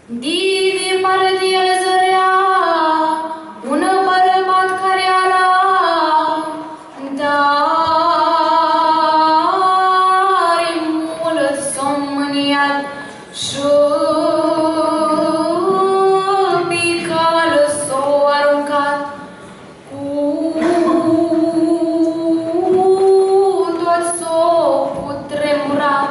Divi pare de el zărea, un bărbat care era, dar mult somniat și picală s-o aruncat cu tot s-o cutremurat.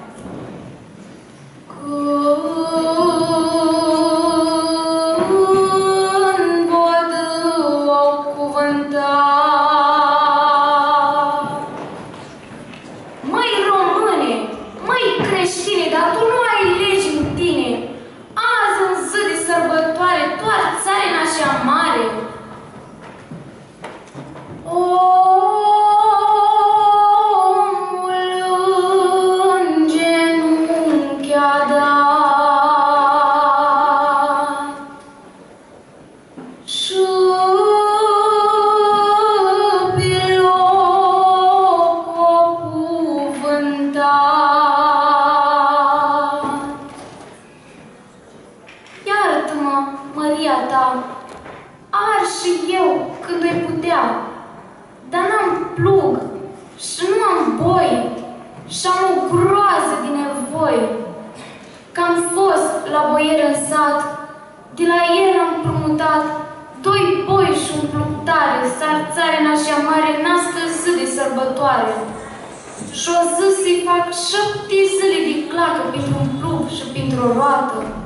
Dar tu nu ai legi în tine. Azi în zi de sărbătoare, toată țarina așa mare. Omul în genunchi a dat și pe loc o cuvântat. Iartă-mă, măria ta, ar și eu când o-i putea, dar n-am plug și nu am boi și-am o groază de nevoi. Că-am fost la boier în sat, de la el am împrumutat 2 boi și un plug tare, sarțare în așa mare, n-astă zi de sărbătoare. Și o zi să-i fac 7 zile de clacă pentru un plug și pentru o roată.